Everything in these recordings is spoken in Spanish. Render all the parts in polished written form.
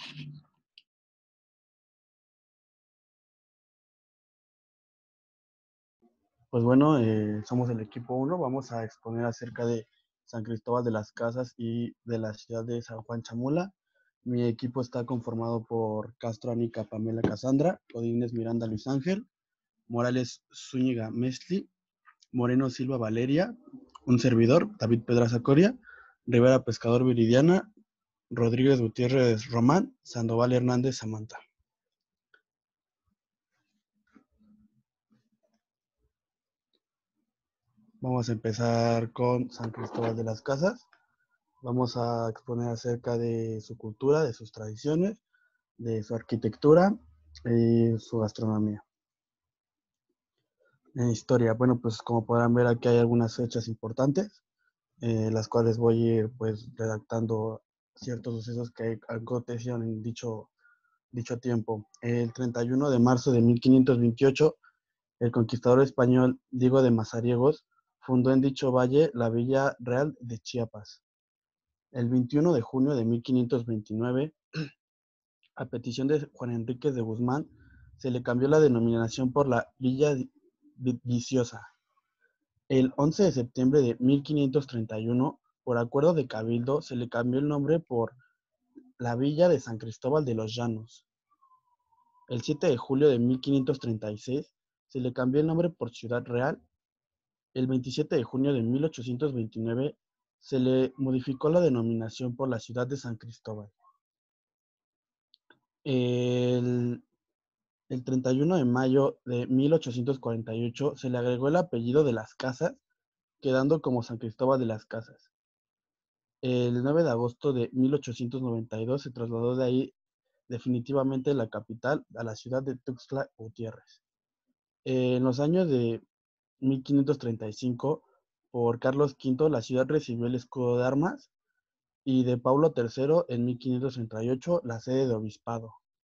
Pues bueno, somos el equipo 1. Vamos a exponer acerca de San Cristóbal de las Casas y de la ciudad de San Juan Chamula. Mi equipo está conformado por Castro Anica Pamela Casandra, Godínez Miranda Luis Ángel, Morales Zúñiga Mesli, Moreno Silva Valeria, un servidor, David Pedraza Coria, Rivera Pescador Viridiana, Rodríguez Gutiérrez Román, Sandoval Hernández Samantha. Vamos a empezar con San Cristóbal de las Casas. Vamos a exponer acerca de su cultura, de sus tradiciones, de su arquitectura y su gastronomía. En historia, bueno, pues como podrán ver aquí hay algunas fechas importantes, las cuales voy a ir pues redactando ciertos sucesos que acontecieron en dicho tiempo. El 31 de marzo de 1528, el conquistador español Diego de Mazariegos fundó en dicho valle la Villa Real de Chiapas. El 21 de junio de 1529, a petición de Juan Enríquez de Guzmán, se le cambió la denominación por la Villa Viciosa. El 11 de septiembre de 1531, por acuerdo de Cabildo, se le cambió el nombre por la Villa de San Cristóbal de los Llanos. El 7 de julio de 1536, se le cambió el nombre por Ciudad Real. El 27 de junio de 1829, se le modificó la denominación por la ciudad de San Cristóbal. El 31 de mayo de 1848 se le agregó el apellido de las Casas, quedando como San Cristóbal de las Casas. El 9 de agosto de 1892 se trasladó de ahí definitivamente la capital a la ciudad de Tuxtla Gutiérrez. En los años de 1535, por Carlos V, la ciudad recibió el escudo de armas, y de Paulo III en 1538 la sede de obispado.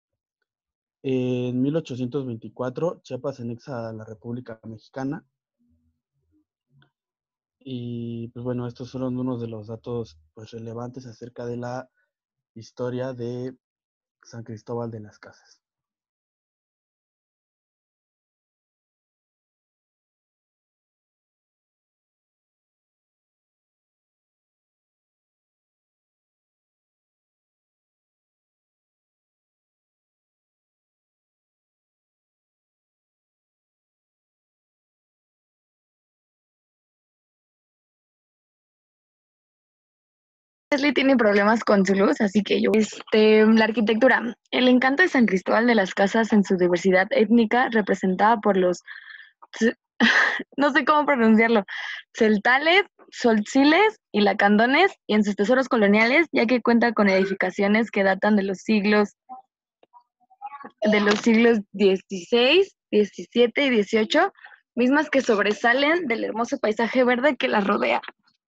En 1824, Chiapas se anexa a la República Mexicana. Y pues bueno, estos fueron unos de los datos pues relevantes acerca de la historia de San Cristóbal de las Casas. Leslie tiene problemas con su luz, así que yo. La arquitectura. El encanto de San Cristóbal de las Casas en su diversidad étnica, representada por los, no sé cómo pronunciarlo, celtales, soltziles y lacandones, y en sus tesoros coloniales, ya que cuenta con edificaciones que datan de los siglos XVI, XVII y XVIII, mismas que sobresalen del hermoso paisaje verde que las rodea.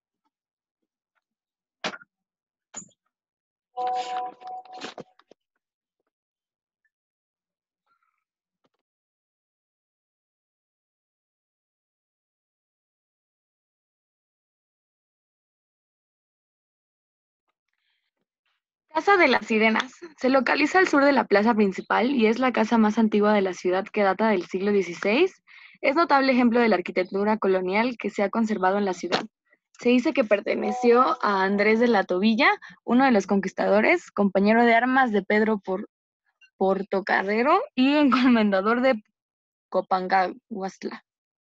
Casa de las Sirenas. Se localiza al sur de la plaza principal y es la casa más antigua de la ciudad, que data del siglo XVI. Es notable ejemplo de la arquitectura colonial que se ha conservado en la ciudad. Se dice que perteneció a Andrés de la Tobilla, uno de los conquistadores, compañero de armas de Pedro Portocarrero y encomendador de Copangahuastla.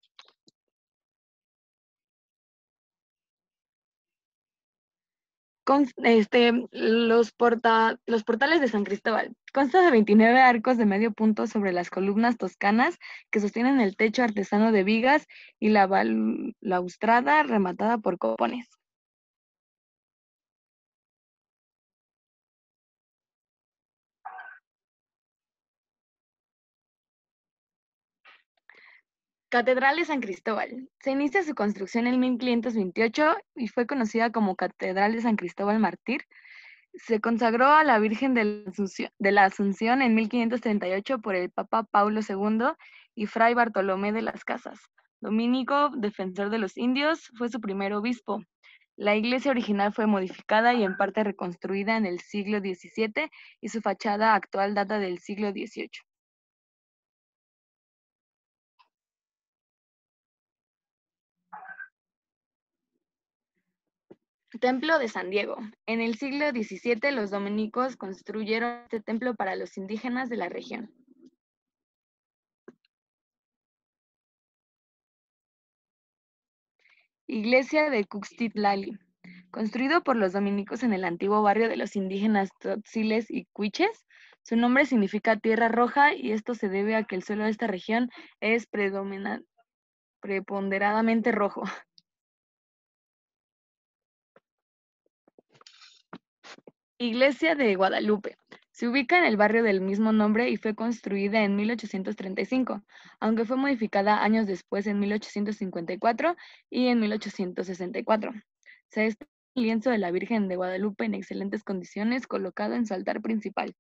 Los portales de San Cristóbal. Consta de 29 arcos de medio punto sobre las columnas toscanas que sostienen el techo artesano de vigas y la balaustrada rematada por copones. Catedral de San Cristóbal. Se inicia su construcción en 1528 y fue conocida como Catedral de San Cristóbal Mártir. Se consagró a la Virgen de la Asunción en 1538 por el Papa Paulo II y Fray Bartolomé de las Casas. Dominico, defensor de los indios, fue su primer obispo. La iglesia original fue modificada y en parte reconstruida en el siglo XVII y su fachada actual data del siglo XVIII. Templo de San Diego. En el siglo XVII los dominicos construyeron este templo para los indígenas de la región. Iglesia de Cuxtitlali. Construido por los dominicos en el antiguo barrio de los indígenas tzotziles y quiches, su nombre significa tierra roja y esto se debe a que el suelo de esta región es preponderantemente rojo. Iglesia de Guadalupe. Se ubica en el barrio del mismo nombre y fue construida en 1835, aunque fue modificada años después en 1854 y en 1864. Se destaca el lienzo de la Virgen de Guadalupe en excelentes condiciones colocado en su altar principal.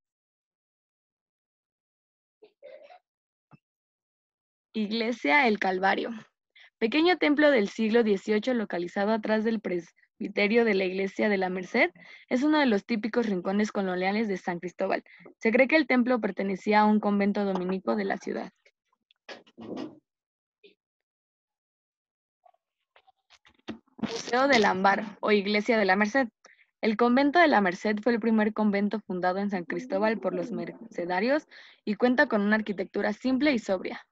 Iglesia El Calvario. Pequeño templo del siglo XVIII localizado atrás del presbiterio de la Iglesia de la Merced, es uno de los típicos rincones coloniales de San Cristóbal. Se cree que el templo pertenecía a un convento dominico de la ciudad. Museo del Ámbar o Iglesia de la Merced. El convento de la Merced fue el primer convento fundado en San Cristóbal por los mercedarios y cuenta con una arquitectura simple y sobria.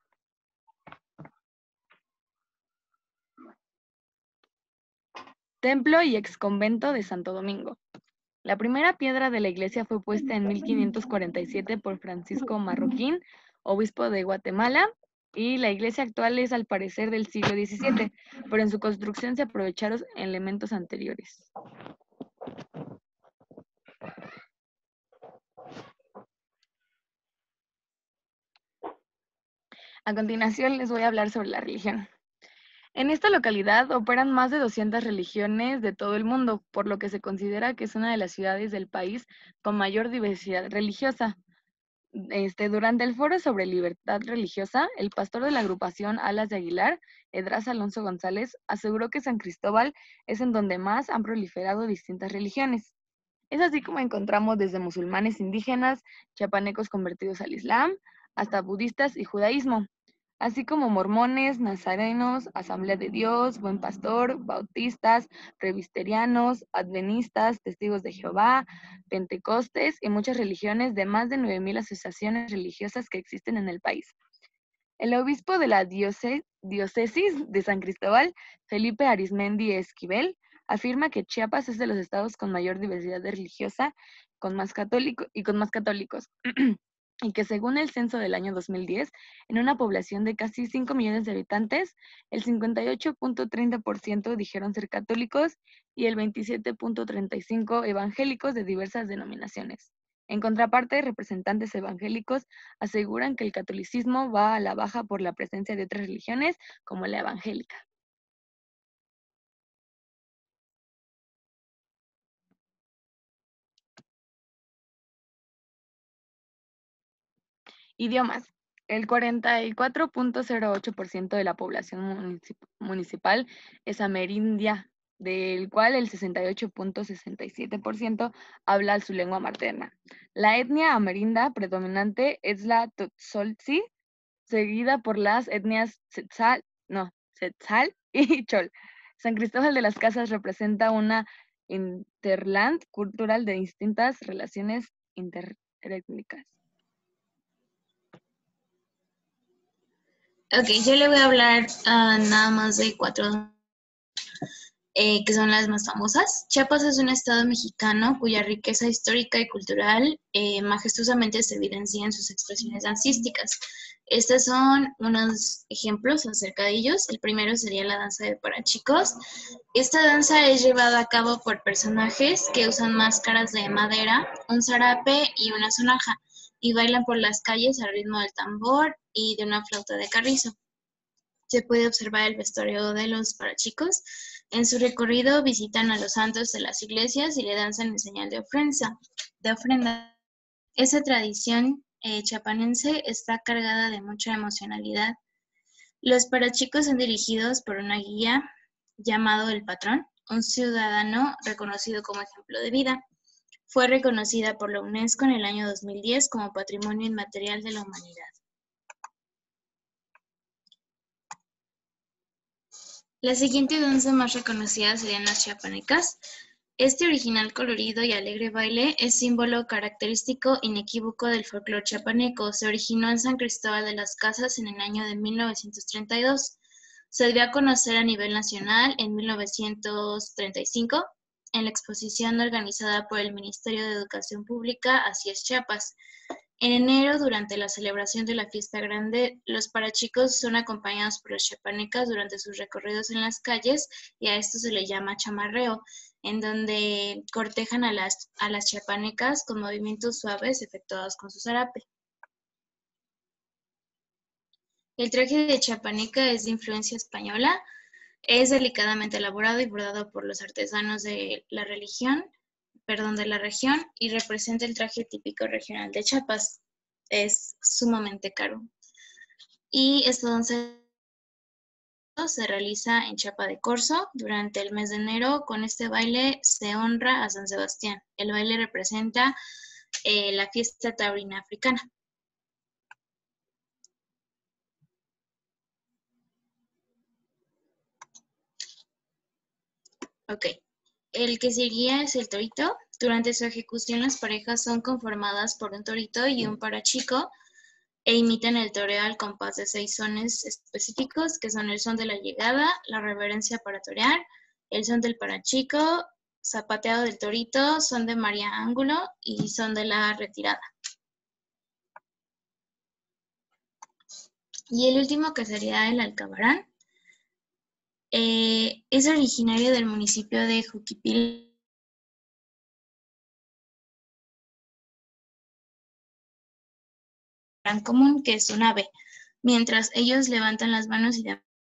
Templo y exconvento de Santo Domingo. La primera piedra de la iglesia fue puesta en 1547 por Francisco Marroquín, obispo de Guatemala, y la iglesia actual es al parecer del siglo XVII, pero en su construcción se aprovecharon elementos anteriores. A continuación les voy a hablar sobre la religión. En esta localidad operan más de 200 religiones de todo el mundo, por lo que se considera que es una de las ciudades del país con mayor diversidad religiosa. Durante el foro sobre libertad religiosa, el pastor de la agrupación Alas de Aguilar, Edras Alonso González, aseguró que San Cristóbal es en donde más han proliferado distintas religiones. Es así como encontramos desde musulmanes indígenas, chiapanecos convertidos al Islam, hasta budistas y judaísmo, así como mormones, nazarenos, Asamblea de Dios, Buen Pastor, bautistas, presbiterianos, adventistas, testigos de Jehová, pentecostes y muchas religiones de más de 9,000 asociaciones religiosas que existen en el país. El obispo de la diócesis de San Cristóbal, Felipe Arizmendi Esquivel, afirma que Chiapas es de los estados con mayor diversidad religiosa con más católicos. Y que según el censo del año 2010, en una población de casi 5 millones de habitantes, el 58.30% dijeron ser católicos y el 27.35% evangélicos de diversas denominaciones. En contraparte, representantes evangélicos aseguran que el catolicismo va a la baja por la presencia de otras religiones, como la evangélica. Idiomas. El 44.08% de la población municipal es amerindia, del cual el 68.67% habla su lengua materna. La etnia amerinda predominante es la Tzotzoltzi, seguida por las etnias Tzetzal y Chol. San Cristóbal de las Casas representa una interland cultural de distintas relaciones interétnicas. Ok, yo le voy a hablar nada más de 4 que son las más famosas. Chiapas es un estado mexicano cuya riqueza histórica y cultural majestuosamente se evidencia en sus expresiones dancísticas. Estos son unos ejemplos acerca de ellos. El primero sería la danza de parachicos. Esta danza es llevada a cabo por personajes que usan máscaras de madera, un zarape y una sonaja, y bailan por las calles al ritmo del tambor y de una flauta de carrizo. Se puede observar el vestuario de los parachicos. En su recorrido visitan a los santos de las iglesias y le danzan en señal de ofrenda. Esa tradición chiapanense está cargada de mucha emocionalidad. Los parachicos son dirigidos por una guía llamado el patrón, un ciudadano reconocido como ejemplo de vida. Fue reconocida por la UNESCO en el año 2010 como Patrimonio Inmaterial de la Humanidad. La siguiente danza más reconocida serían las chiapanecas. Este original, colorido y alegre baile es símbolo característico inequívoco del folclore chiapaneco. Se originó en San Cristóbal de las Casas en el año de 1932. Se dio a conocer a nivel nacional en 1935 en la exposición organizada por el Ministerio de Educación Pública Así es Chiapas. En enero, durante la celebración de la fiesta grande, los parachicos son acompañados por las chiapanecas durante sus recorridos en las calles y a esto se le llama chamarreo, en donde cortejan a las chiapanecas con movimientos suaves efectuados con su zarape. El traje de chiapaneca es de influencia española, es delicadamente elaborado y bordado por los artesanos de la región y representa el traje típico regional de Chiapas. Es sumamente caro. Y esta danza se realiza en Chiapa de Corzo durante el mes de enero. Con este baile se honra a San Sebastián. El baile representa la fiesta taurina africana. Ok, el que seguía es el torito. Durante su ejecución las parejas son conformadas por un torito y un parachico e imitan el toreo al compás de 6 sones específicos, que son el son de la llegada, la reverencia para torear, el son del parachico, zapateado del torito, son de María Ángulo y son de la retirada. Y el último, que sería el alcabarán, es originario del municipio de Juquipil, común, que es un ave. Mientras ellos levantan las manos y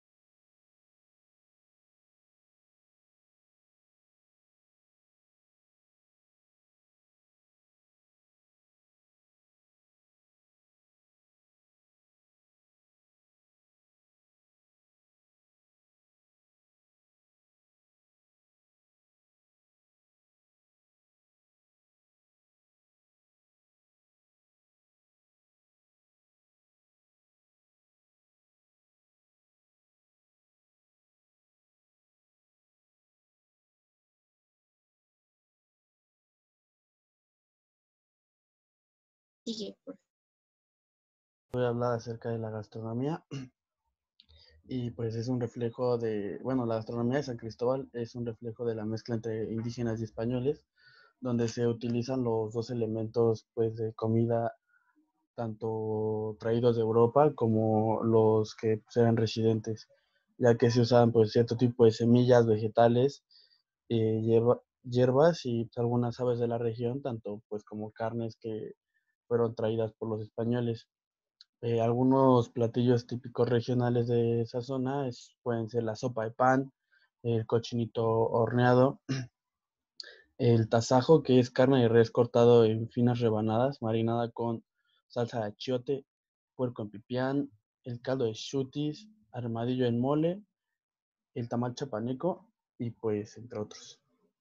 sigue. Voy a hablar acerca de la gastronomía y pues es un reflejo de, bueno, la gastronomía de San Cristóbal es un reflejo de la mezcla entre indígenas y españoles, donde se utilizan los dos elementos pues de comida, tanto traídos de Europa como los que pues, eran residentes, ya que se usaban pues cierto tipo de semillas, vegetales, hierbas y pues, algunas aves de la región, tanto pues como carnes que fueron traídas por los españoles. Algunos platillos típicos regionales de esa zona pueden ser la sopa de pan, el cochinito horneado, el tasajo, que es carne de res cortado en finas rebanadas, marinada con salsa de achiote, puerco en pipián, el caldo de chutis, armadillo en mole, el tamal chapaneco y pues entre otros.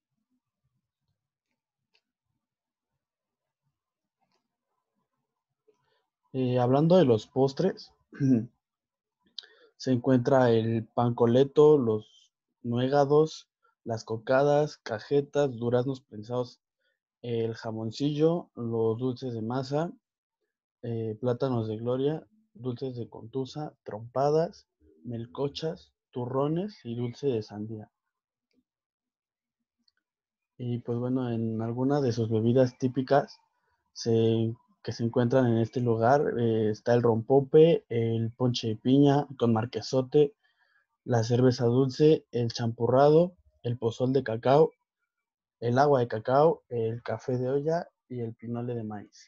Hablando de los postres, se encuentra el pan coleto, los nuegados, las cocadas, cajetas, duraznos prensados, el jamoncillo, los dulces de masa, plátanos de gloria, dulces de contusa, trompadas, melcochas, turrones y dulce de sandía. Y pues bueno, en algunas de sus bebidas típicas que se encuentran en este lugar está el rompope, el ponche de piña con marquesote, la cerveza dulce, el champurrado, el pozol de cacao, el agua de cacao, el café de olla y el pinole de maíz.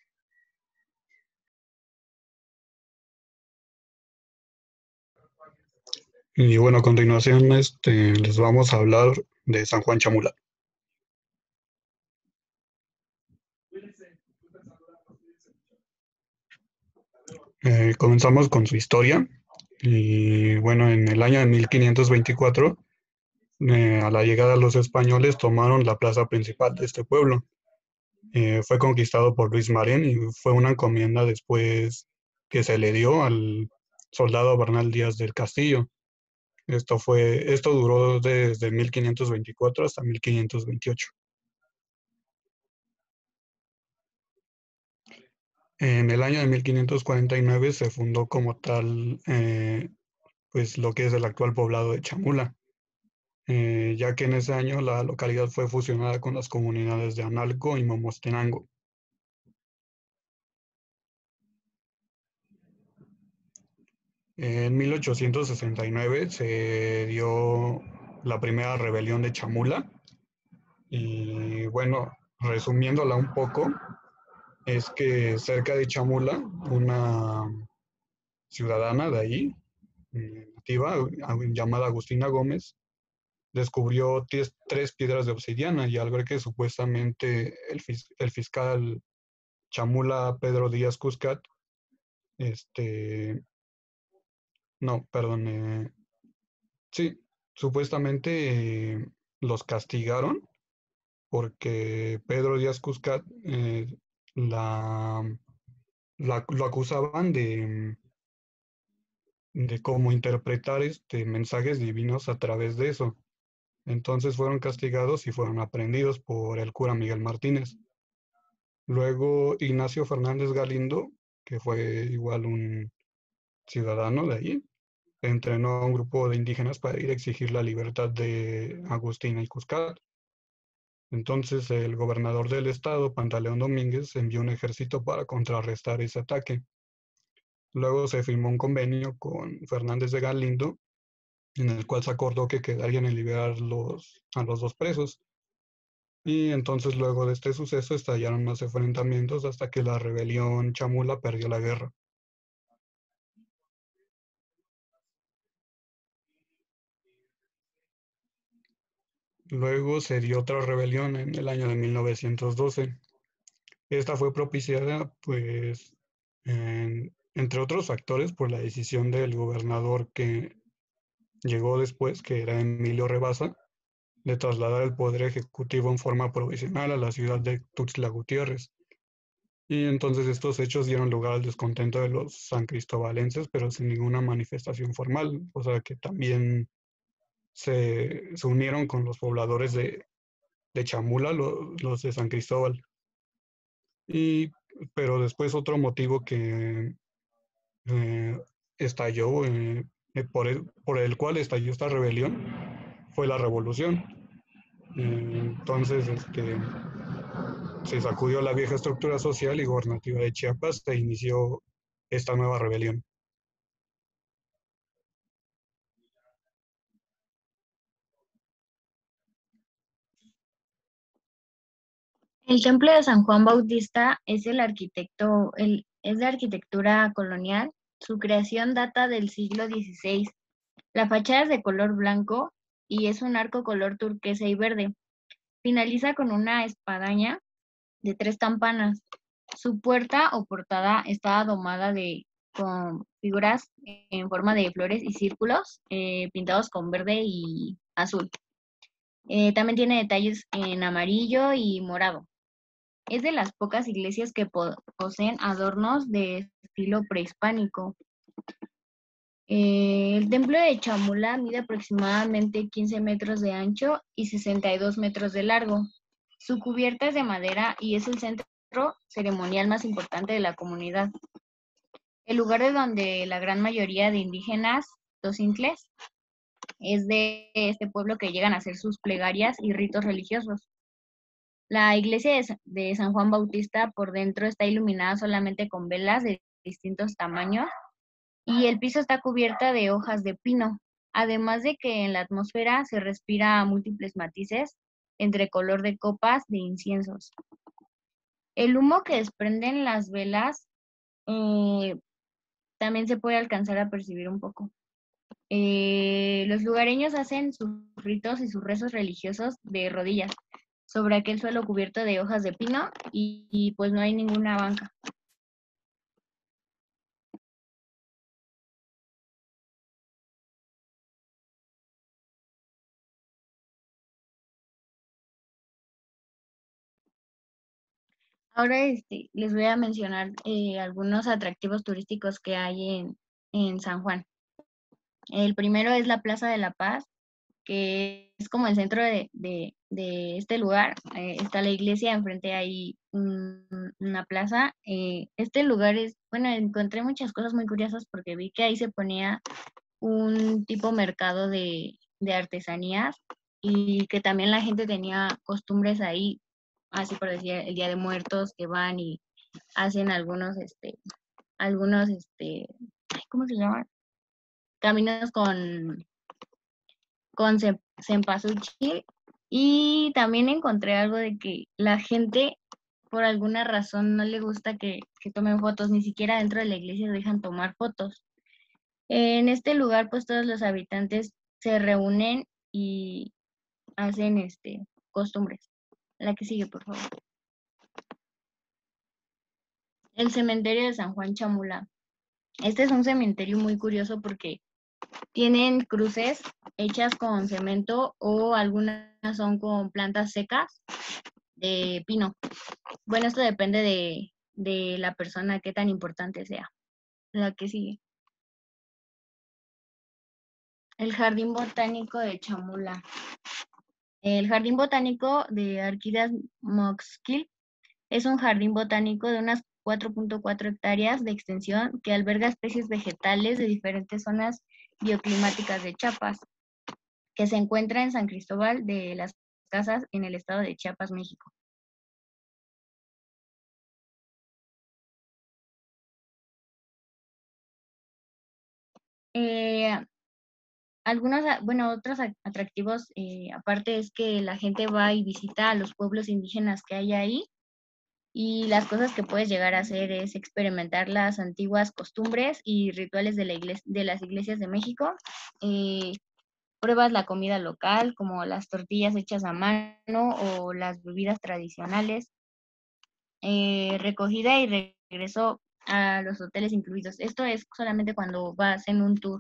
Y bueno, a continuación les vamos a hablar de San Juan Chamula. Comenzamos con su historia. Y bueno, en el año de 1524 A la llegada de los españoles tomaron la plaza principal de este pueblo. Fue conquistado por Luis Marín y fue una encomienda después que se le dio al soldado Bernal Díaz del Castillo. Esto duró desde 1524 hasta 1528. En el año de 1549 se fundó como tal, pues lo que es el actual poblado de Chamula, ya que en ese año la localidad fue fusionada con las comunidades de Analco y Momostenango. En 1869 se dio la primera rebelión de Chamula y bueno, resumiéndola un poco, es que cerca de Chamula, una ciudadana de ahí, nativa, llamada Agustina Gómez, descubrió tres piedras de obsidiana y al ver que supuestamente el fiscal Chamula Pedro Díaz Cuscat, este, no, perdón, sí, supuestamente los castigaron porque Pedro Díaz Cuscat la, lo acusaban de cómo interpretar mensajes divinos a través de eso. Entonces fueron castigados y fueron aprehendidos por el cura Miguel Martínez. Luego Ignacio Fernández Galindo, que fue igual un ciudadano de allí, entrenó a un grupo de indígenas para ir a exigir la libertad de Agustina y Cuscat. Entonces el gobernador del estado, Pantaleón Domínguez, envió un ejército para contrarrestar ese ataque. Luego se firmó un convenio con Fernández de Galindo, en el cual se acordó que quedarían en liberar a los dos presos. Y entonces luego de este suceso estallaron más enfrentamientos hasta que la rebelión Chamula perdió la guerra. Luego se dio otra rebelión en el año de 1912. Esta fue propiciada, pues, entre otros factores, por la decisión del gobernador que llegó después, que era Emilio Rebasa, de trasladar el poder ejecutivo en forma provisional a la ciudad de Tuxtla Gutiérrez. Y entonces estos hechos dieron lugar al descontento de los sancristobalenses, pero sin ninguna manifestación formal, o sea que también se unieron con los pobladores de Chamula, los de San Cristóbal. Y, pero después otro motivo que eh, estalló, por el cual estalló esta rebelión, fue la revolución. Entonces, se sacudió la vieja estructura social y gobernativa de Chiapas e inició esta nueva rebelión. El templo de San Juan Bautista es de arquitectura colonial. Su creación data del siglo XVI. La fachada es de color blanco y es un arco color turquesa y verde. Finaliza con una espadaña de 3 campanas. Su puerta o portada está domada con figuras en forma de flores y círculos pintados con verde y azul. También tiene detalles en amarillo y morado. Es de las pocas iglesias que poseen adornos de estilo prehispánico. El templo de Chamula mide aproximadamente 15 metros de ancho y 62 metros de largo. Su cubierta es de madera y es el centro ceremonial más importante de la comunidad. El lugar de donde la gran mayoría de indígenas tocintles es de este pueblo que llegan a hacer sus plegarias y ritos religiosos. La iglesia de San Juan Bautista por dentro está iluminada solamente con velas de distintos tamaños y el piso está cubierta de hojas de pino, además de que en la atmósfera se respira múltiples matices entre color de copas de inciensos. El humo que desprenden las velas eh, también se puede alcanzar a percibir un poco. Los lugareños hacen sus ritos y sus rezos religiosos de rodillas sobre aquel suelo cubierto de hojas de pino y pues no hay ninguna banca. Ahora les voy a mencionar algunos atractivos turísticos que hay en San Juan. El primero es la Plaza de la Paz, que es como el centro de este lugar. Está la iglesia, enfrente hay una plaza. Este lugar bueno, encontré muchas cosas muy curiosas porque vi que ahí se ponía un tipo mercado de artesanías y que también la gente tenía costumbres ahí, así por decir, el Día de Muertos, que van y hacen ay, ¿cómo se llama? Caminos con cempasúchil. Y también encontré algo de que la gente, por alguna razón, no le gusta que tomen fotos, ni siquiera dentro de la iglesia dejan tomar fotos. En este lugar, pues todos los habitantes se reúnen y hacen costumbres. La que sigue, por favor. El cementerio de San Juan Chamula. Este es un cementerio muy curioso porque tienen cruces hechas con cemento o algunas son con plantas secas de pino. Bueno, esto depende de la persona, qué tan importante sea. La que sigue. El Jardín Botánico de Chamula. El Jardín Botánico de Arquídeas Moxquil es un jardín botánico de unas 4.4 hectáreas de extensión que alberga especies vegetales de diferentes zonas bioclimáticas de Chiapas, que se encuentra en San Cristóbal de las Casas, en el estado de Chiapas, México. Algunos, bueno, otros atractivos aparte es que la gente va y visita a los pueblos indígenas que hay ahí y las cosas que puedes llegar a hacer es experimentar las antiguas costumbres y rituales de las iglesias de México. Pruebas la comida local, como las tortillas hechas a mano o las bebidas tradicionales. Recogida y regreso a los hoteles incluidos. Esto es solamente cuando vas en un tour.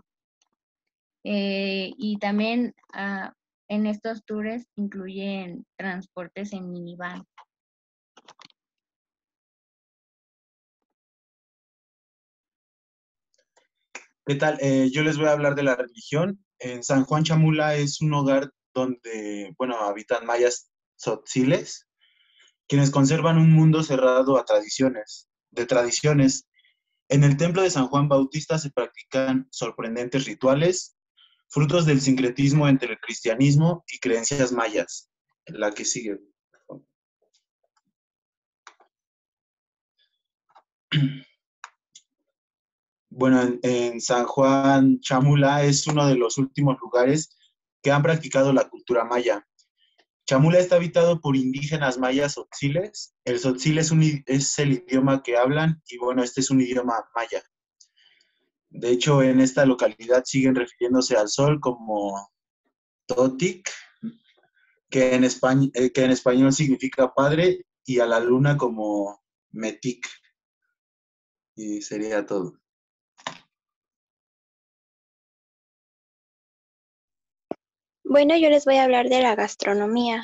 Y también en estos tours incluyen transportes en minivan. ¿Qué tal? Yo les voy a hablar de la religión. En San Juan Chamula es un hogar donde, bueno, habitan mayas tzotziles, quienes conservan un mundo cerrado a tradiciones. En el templo de San Juan Bautista se practican sorprendentes rituales, frutos del sincretismo entre el cristianismo y creencias mayas. La que sigue. Bueno, en San Juan Chamula es uno de los últimos lugares que han practicado la cultura maya. Chamula está habitado por indígenas mayas tzotziles. El tzotzil es el idioma que hablan y bueno, este es un idioma maya. De hecho, en esta localidad siguen refiriéndose al sol como Totic, que en español significa padre, y a la luna como Metic. Y sería todo. Bueno, yo les voy a hablar de la gastronomía.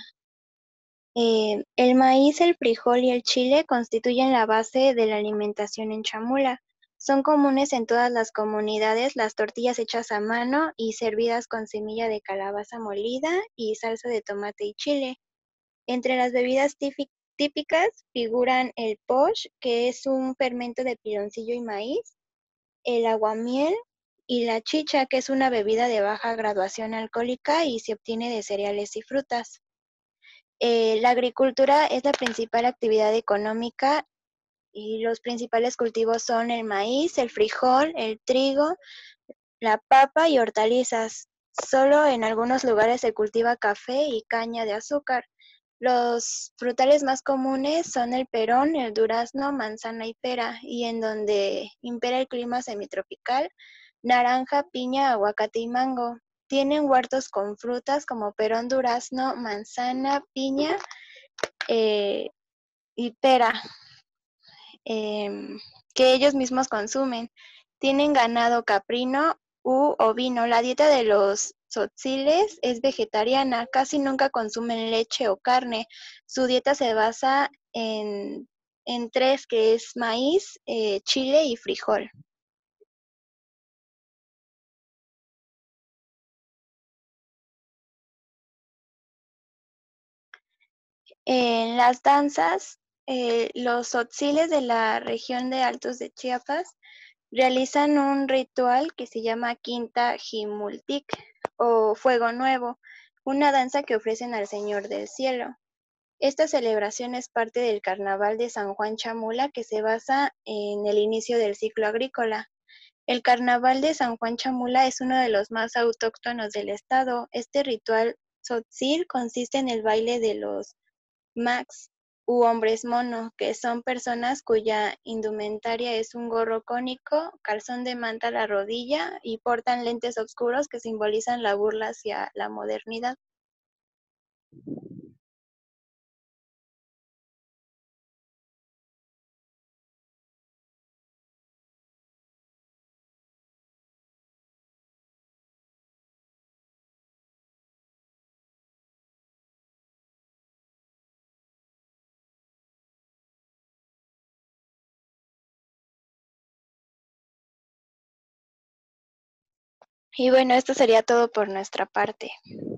El maíz, el frijol y el chile constituyen la base de la alimentación en Chamula. Son comunes en todas las comunidades las tortillas hechas a mano y servidas con semilla de calabaza molida y salsa de tomate y chile. Entre las bebidas típicas figuran el posh, que es un fermento de piloncillo y maíz, el aguamiel y la chicha, que es una bebida de baja graduación alcohólica y se obtiene de cereales y frutas. La agricultura es la principal actividad económica y los principales cultivos son el maíz, el frijol, el trigo, la papa y hortalizas. Solo en algunos lugares se cultiva café y caña de azúcar. Los frutales más comunes son el perón, el durazno, manzana y pera, y en donde impera el clima semitropical, naranja, piña, aguacate y mango. Tienen huertos con frutas como perón, durazno, manzana, piña y pera, que ellos mismos consumen. Tienen ganado caprino u ovino. La dieta de los tzotziles es vegetariana, casi nunca consumen leche o carne. Su dieta se basa en en tres, que es maíz, chile y frijol. En las danzas, los tzotziles de la región de Altos de Chiapas realizan un ritual que se llama Quinta Jimultic o Fuego Nuevo, una danza que ofrecen al Señor del Cielo. Esta celebración es parte del Carnaval de San Juan Chamula, que se basa en el inicio del ciclo agrícola. El Carnaval de San Juan Chamula es uno de los más autóctonos del estado. Este ritual tzotzil consiste en el baile de los Max u hombres mono, que son personas cuya indumentaria es un gorro cónico, calzón de manta a la rodilla y portan lentes oscuros que simbolizan la burla hacia la modernidad. Y bueno, esto sería todo por nuestra parte.